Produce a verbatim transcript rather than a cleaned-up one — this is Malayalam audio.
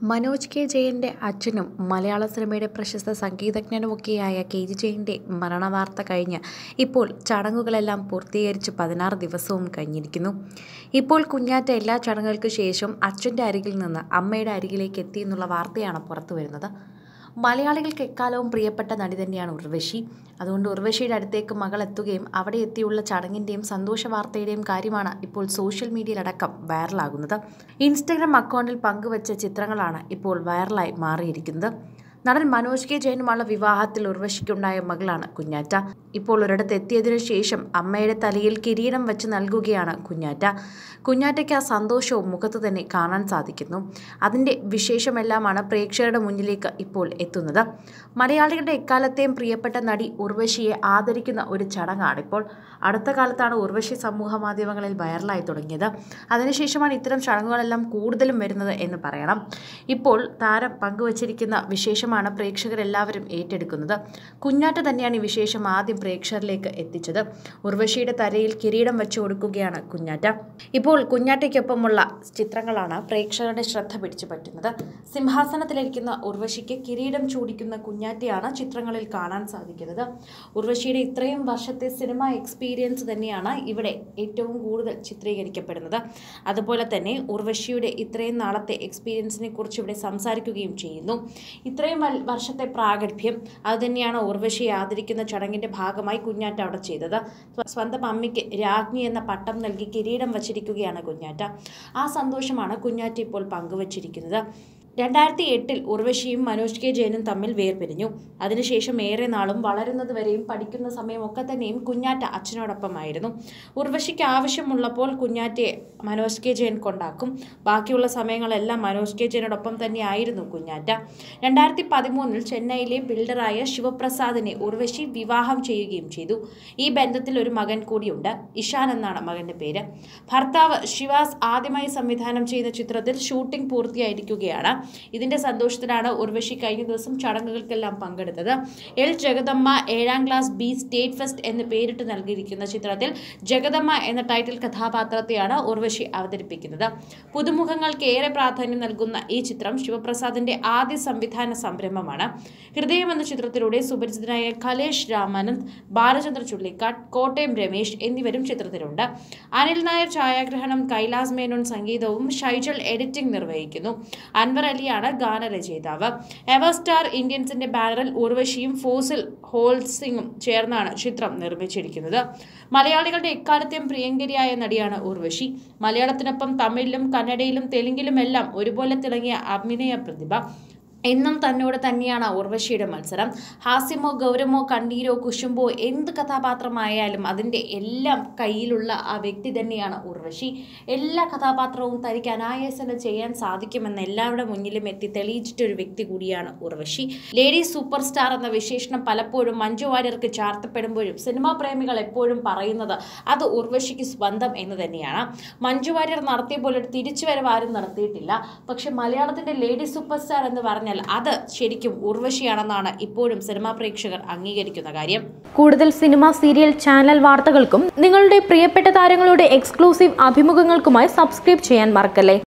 മനോജ് കെ ജയൻ്റെ അച്ഛനും മലയാള സിനിമയുടെ പ്രശസ്ത സംഗീതജ്ഞനുമൊക്കെയായ കെ ജി ജയൻ്റെ മരണവാർത്ത കഴിഞ്ഞ് ഇപ്പോൾ ചടങ്ങുകളെല്ലാം പൂർത്തീകരിച്ച് പതിനാറ് ദിവസവും കഴിഞ്ഞിരിക്കുന്നു. ഇപ്പോൾ കുഞ്ഞാറ്റ എല്ലാ ചടങ്ങുകൾക്ക് ശേഷം അച്ഛൻ്റെ അരികിൽ നിന്ന് അമ്മയുടെ അരികിലേക്ക് എത്തി എന്നുള്ള വാർത്തയാണ് പുറത്തു വരുന്നത്. മലയാളികൾക്ക് എക്കാലവും പ്രിയപ്പെട്ട നടി തന്നെയാണ് ഉർവശി. അതുകൊണ്ട് ഉർവശിയുടെ അടുത്തേക്ക് മകൾ എത്തുകയും അവിടെ എത്തിയുള്ള ചടങ്ങിൻ്റെയും സന്തോഷ വാർത്തയുടെയും കാര്യമാണ് ഇപ്പോൾ സോഷ്യൽ മീഡിയയിലടക്കം വൈറലാകുന്നത്. ഇൻസ്റ്റഗ്രാം അക്കൗണ്ടിൽ പങ്കുവച്ച ചിത്രങ്ങളാണ് ഇപ്പോൾ വൈറലായി മാറിയിരിക്കുന്നത്. നടൻ മനോജ് കെ ജയനുമുള്ള വിവാഹത്തിൽ ഉർവശിക്കുണ്ടായ മകളാണ് കുഞ്ഞാറ്റ. ഇപ്പോൾ ഒരിടത്ത് എത്തിയതിനു ശേഷം അമ്മയുടെ തലയിൽ കിരീടം വെച്ച് നൽകുകയാണ് കുഞ്ഞാറ്റ. കുഞ്ഞാറ്റയ്ക്ക് ആ സന്തോഷവും മുഖത്ത് തന്നെ കാണാൻ സാധിക്കുന്നു. അതിൻ്റെ വിശേഷമെല്ലാമാണ് പ്രേക്ഷകരുടെ മുന്നിലേക്ക് ഇപ്പോൾ എത്തുന്നത്. മലയാളികളുടെ എക്കാലത്തെയും പ്രിയപ്പെട്ട നടി ഉർവശിയെ ആദരിക്കുന്ന ഒരു ചടങ്ങാണിപ്പോൾ. അടുത്ത കാലത്താണ് ഉർവശി സമൂഹ മാധ്യമങ്ങളിൽ വൈറലായി തുടങ്ങിയത്. അതിനുശേഷമാണ് ഇത്തരം ചടങ്ങുകളെല്ലാം കൂടുതലും വരുന്നത് എന്ന് പറയണം. ഇപ്പോൾ താരം പങ്കുവച്ചിരിക്കുന്ന വിശേഷം ാണ് പ്രേക്ഷകരെല്ലാവരും ഏറ്റെടുക്കുന്നത്. കുഞ്ഞാറ്റ തന്നെയാണ് ഈ വിശേഷം ആദ്യം പ്രേക്ഷകരിലേക്ക് എത്തിച്ചത്. ഉർവശിയുടെ തലയിൽ കിരീടം വെച്ചു കൊടുക്കുകയാണ് കുഞ്ഞാറ്റ. ഇപ്പോൾ കുഞ്ഞാറ്റയ്ക്കൊപ്പമുള്ള ചിത്രങ്ങളാണ് പ്രേക്ഷകരുടെ ശ്രദ്ധ പിടിച്ചു പറ്റുന്നത്. സിംഹാസനത്തിലിരിക്കുന്ന ഉർവശിക്ക് കിരീടം ചൂടിക്കുന്ന കുഞ്ഞാറ്റയാണ് ചിത്രങ്ങളിൽ കാണാൻ സാധിക്കുന്നത്. ഉർവശിയുടെ ഇത്രയും വർഷത്തെ സിനിമ എക്സ്പീരിയൻസ് തന്നെയാണ് ഇവിടെ ഏറ്റവും കൂടുതൽ ചിത്രീകരിക്കപ്പെടുന്നത്. അതുപോലെ തന്നെ ഉർവശിയുടെ ഇത്രയും നാളത്തെ എക്സ്പീരിയൻസിനെ കുറിച്ച് ഇവിടെ സംസാരിക്കുകയും ചെയ്യുന്നു. ഇത്രയും വർഷത്തെ പ്രാഗൽഭ്യം അതുതന്നെയാണ് ഉർവശിയെ ആദരിക്കുന്ന ചടങ്ങിന്റെ ഭാഗമായി കുഞ്ഞാറ്റ അവിടെ ചെയ്തത്. സ്വന്തം അമ്മയ്ക്ക് രാജ്ഞി എന്ന പട്ടം നൽകി കിരീടം വച്ചിരിക്കുകയാണ് കുഞ്ഞാറ്റ. ആ സന്തോഷമാണ് കുഞ്ഞാറ്റ ഇപ്പോൾ പങ്കുവച്ചിരിക്കുന്നത്. രണ്ടായിരത്തി എട്ടിൽ ഉർവശിയും മനോജ് കെ ജയനും തമ്മിൽ വേർപിരിഞ്ഞു. അതിനുശേഷം ഏറെ നാളും വളരുന്നത് വരെയും പഠിക്കുന്ന സമയമൊക്കെ തന്നെയും കുഞ്ഞാറ്റ അച്ഛനോടൊപ്പമായിരുന്നു. ഉർവശിക്ക് ആവശ്യമുള്ളപ്പോൾ കുഞ്ഞാറ്റയെ മനോജ് കെ ജയൻ കൊണ്ടാക്കും. ബാക്കിയുള്ള സമയങ്ങളെല്ലാം മനോജ് കെ ജയനോടൊപ്പം തന്നെയായിരുന്നു കുഞ്ഞാറ്റ. രണ്ടായിരത്തി പതിമൂന്നിൽ ചെന്നൈയിലെ ബിൽഡറായ ശിവപ്രസാദിനെ ഉർവശി വിവാഹം ചെയ്യുകയും ചെയ്തു. ഈ ബന്ധത്തിൽ ഒരു മകൻ കൂടിയുണ്ട്. ഇഷാൻ എന്നാണ് മകന്റെ പേര്. ഭർത്താവ് ശിവാസ് ആദ്യമായി സംവിധാനം ചെയ്ത ചിത്രത്തിൽ ഷൂട്ടിംഗ് പൂർത്തിയായിരിക്കുകയാണ്. ഇതിന്റെ സന്തോഷത്തിലാണ് ഉർവശി കഴിഞ്ഞ ദിവസം ചടങ്ങുകൾക്കെല്ലാം പങ്കെടുത്തത്. എൽ ജഗദമ്മ ഏഴാം ക്ലാസ് ബി സ്റ്റേറ്റ് ഫെസ്റ്റ് എന്ന് പേരിട്ട് നൽകിയിരിക്കുന്ന ചിത്രത്തിൽ ജഗദമ്മ എന്ന ടൈറ്റിൽ കഥാപാത്രത്തെയാണ് ഉർവശി അവതരിപ്പിക്കുന്നത്. പുതുമുഖങ്ങൾക്ക് ഏറെ പ്രാധാന്യം നൽകുന്ന ഈ ചിത്രം ശിവപ്രസാദിന്റെ ആദ്യ സംവിധാന സംരംഭമാണ്. ഹൃദയം എന്ന ചിത്രത്തിലൂടെ സുപരിചിതനായ കലേഷ് രാമാനന്ദ്, ബാലചന്ദ്ര ചുള്ളിക്കാട്, കോട്ടയം രമേശ് എന്നിവരും ചിത്രത്തിലുണ്ട്. അനിൽ നായർ ഛായാഗ്രഹണം, കൈലാസ് മേനോൻ സംഗീതവും ഷൈജൽ എഡിറ്റിംഗ് നിർവഹിക്കുന്നു. അൻവർ അലിയാണ് ഗാനരചയിതാവ്. എവർസ്റ്റാർ ഇന്ത്യൻസിന്റെ ബാനറിൽ ഉർവശിയും ഫോസിൽ ഹോൾസിംഗും ചേർന്നാണ് ചിത്രം നിർമ്മിച്ചിരിക്കുന്നത്. മലയാളികളുടെ എക്കാലത്തെയും പ്രിയങ്കരിയായ നടിയാണ് ഉർവശി. മലയാളത്തിനൊപ്പം തമിഴിലും കന്നഡയിലും തെലുങ്കിലുമെല്ലാം ഒരുപോലെ തിളങ്ങിയ അഭിനയ പ്രതിഭ. എന്നും തന്നോട് തന്നെയാണ് ഉർവശിയുടെ മത്സരം. ഹാസ്യമോ ഗൗരവമോ കണ്ണീരോ കുശുമ്പോ എന്ത് കഥാപാത്രമായാലും അതിൻ്റെ എല്ലാം കയ്യിലുള്ള ആ വ്യക്തി തന്നെയാണ് ഉർവശി. എല്ലാ കഥാപാത്രവും തനിക്ക് അനായാസന ചെയ്യാൻ സാധിക്കുമെന്ന് എല്ലാവരുടെ മുന്നിലും എത്തി തെളിയിച്ചിട്ടൊരു വ്യക്തി കൂടിയാണ് ഉർവശി. ലേഡി സൂപ്പർ സ്റ്റാർ എന്ന വിശേഷണം പലപ്പോഴും മഞ്ജു വാര്യർക്ക് ചാർത്തപ്പെടുമ്പോഴും സിനിമാ പ്രേമികൾ എപ്പോഴും പറയുന്നത് അത് ഉർവശിക്ക് സ്വന്തം എന്ന് തന്നെയാണ്. മഞ്ജു വാര്യർ നടത്തിയ പോലെ തിരിച്ചുവരവ് ആരും നടത്തിയിട്ടില്ല. പക്ഷെ മലയാളത്തിന്റെ ലേഡി സൂപ്പർ സ്റ്റാർ എന്ന് പറഞ്ഞാൽ അത് ശരിക്കും ഉർവശിയാണെന്നാണ് ഇപ്പോഴും സിനിമാ പ്രേക്ഷകർ അംഗീകരിക്കുന്ന കാര്യം. കൂടുതൽ സിനിമ, സീരിയൽ, ചാനൽ വാർത്തകൾക്കും നിങ്ങളുടെ പ്രിയപ്പെട്ട താരങ്ങളുടെ എക്സ്ക്ലൂസീവ് അഭിമുഖങ്ങൾക്കുമായി സബ്സ്ക്രൈബ് ചെയ്യാൻ മറക്കല്ലേ.